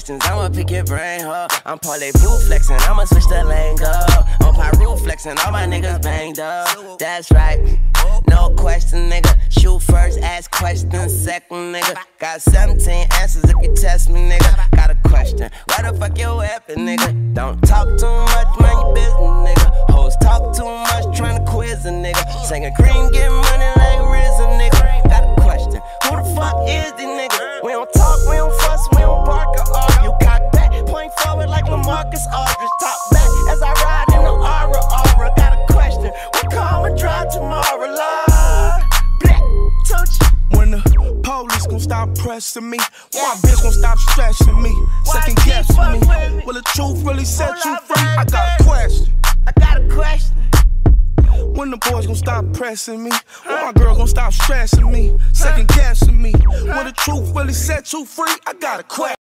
questions, I'ma pick your brain, huh? I'm parlez-vous flexing, I'ma switch the lane, go. On Pyru flexing, all my niggas banged up. That's right, no question, nigga. Shoot first, ask questions second, nigga. Got 17 answers if you test me, nigga. Got a question, why the fuck your weapon, nigga? Don't talk too much, mind your business, nigga. Hoes talk too much, tryna quiz a nigga. Singing cream, get money like RZA, nigga. Got a question, who the fuck is these niggas? We don't talk, we don't fuss, we don't bark or argue. Cock back, point forward like LaMarcus Aldridge. Top back as I ride in the aura. Got a question, what car I'ma drive tomorrow? Lord, black, touch. When the police gon' stop pressing me, my bitch gon' stop stressing me, second guessing me. Will the truth really set you free? I got a question. When the boys gon' stop pressing me, when my girl gon' stop stressing me, second guessing me. Will the truth really set you free? I got a question.